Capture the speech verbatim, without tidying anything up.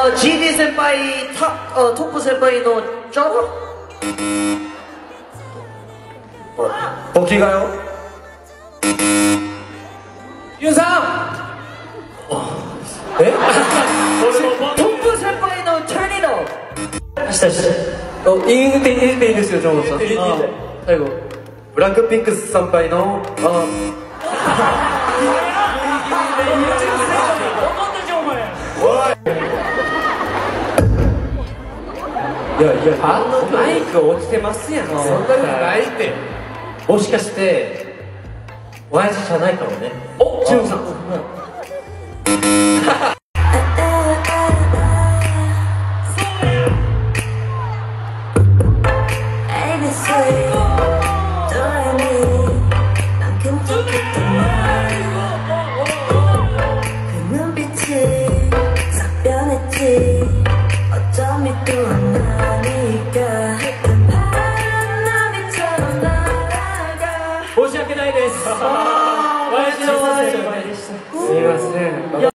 어, 지디 센파이 탑, 어, 토프 센파이의 쩌러? 복귀가요? 윤상! 네? 토프 센파이의 turn it up! 다시 다시 어, 일 대 일 대 일ですよ、ジョーさん。最後。 ブラックピンクス参拝の、あ、いやいや、 あのマイク落ちてますやん。そんなことないって。もしかして、親父じゃないかもね。お、ジョーさん。申し訳ないです。親父の先輩でした。すいません。